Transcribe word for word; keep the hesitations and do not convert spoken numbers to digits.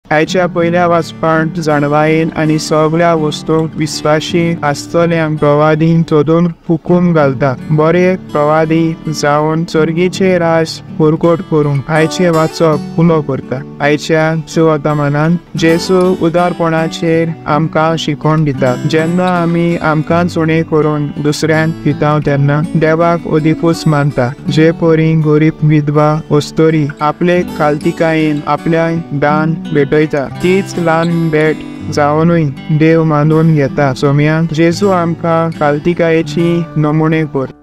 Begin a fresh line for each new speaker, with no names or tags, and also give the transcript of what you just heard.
आयच्या पयल्या वचपंत zaun-uen आनी सगळ्या वस्तूंक visvaxi asloleank provadi सोदून हुkum ghalta. बरे provadi जावन sorginchem रास porgott korunk आयचे वचप उलो करता. Aichea xubhvortomanant जेजू उदारपणाचेर आमकां शिकोवन दिता. जेन्ना आमी amkanch उणें करून दुसऱ्यांक दिता तेन्ना देवाक ओदिपूस मानता. जे पोरी गरीब विधवा वस्तोरी आपले खालतिकायेन आपल्या दान भेटयता तीच ल्हान भेट zaun-ui देव मानून घेता. सोमिया जेजू आमकां खालतिकायेची नमुणे कर.